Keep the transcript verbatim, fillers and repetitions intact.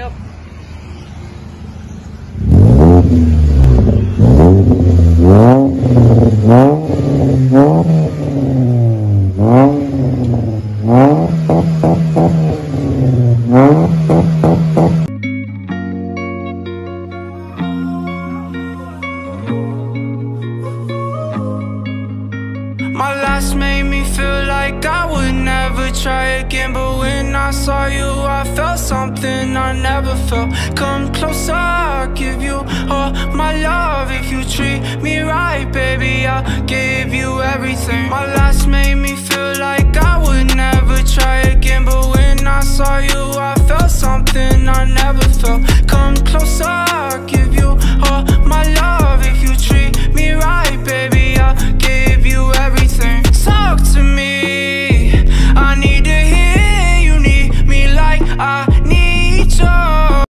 Yep. My last made me feel like I would never try again, but when I saw you I felt something I never felt. Come closer, I'll give you all my love. If you treat me right, baby, I'll give you everything. My last made me feel like I would never try again, but when I saw you